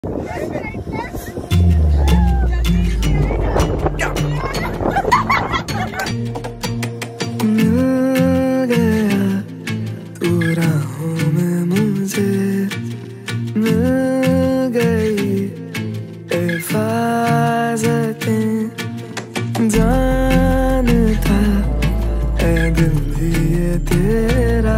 जानता है दिल भी ये तेरा,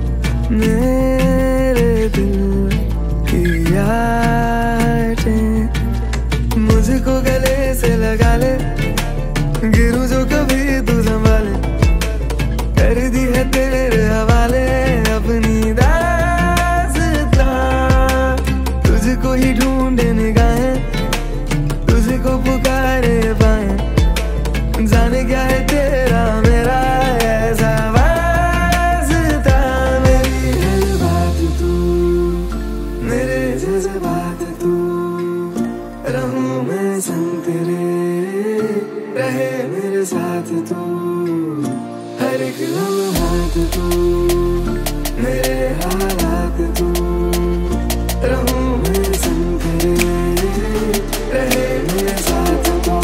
मेरे दिल की यादें मुझको गले से लगा ले, गिरूं जो कभी तू संभाले, कर दी है तेरे हवाले अपनी दास्तां। तुझको ही ढूंढे निगाहें, तुझको पुकारे पाए, जाने क्या है तेरा मेरा ऐसा वास्ता। मेरी हर बात तू, मेरे जज्बात तू, रहूं मैं संग तेरे, रहे मेरे साथ तू, हर एक लम्हात तू, मेरे हालात तू, रहूं मैं संग तेरे, रहे मेरे साथ तू।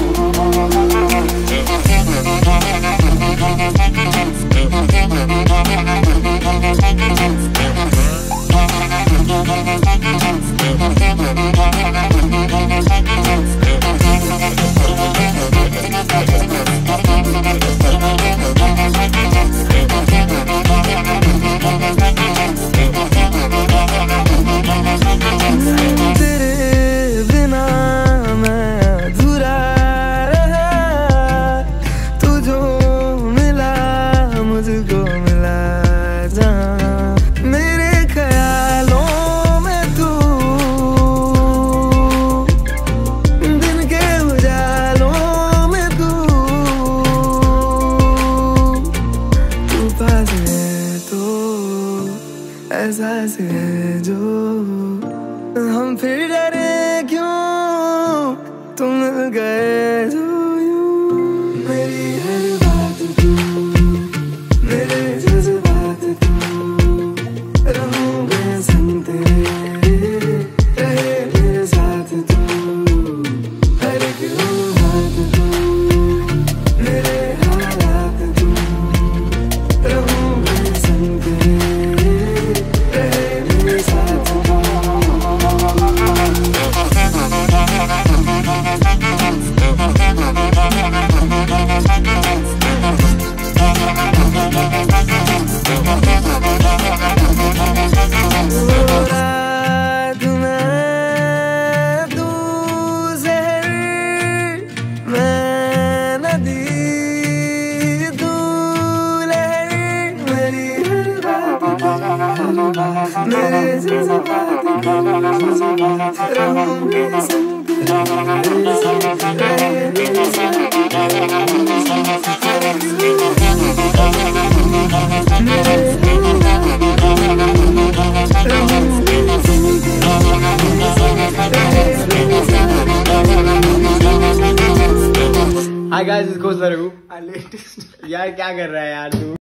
एहसास है जो हम फिर डरे क्यों, तुम मिल गए जो यूं। मेरी हर बात तू, मेरे जज्बात तू, रहूं मैं संग तेरे, रहे मेरे साथ तू, हर एक लम्हात तू, मेरे हालात तू, रहूं मैं संग तेरे। मेरे जज्बात रहूं मैं संग Hi guys, this goes Varu. यार क्या कर रहा है यार तू?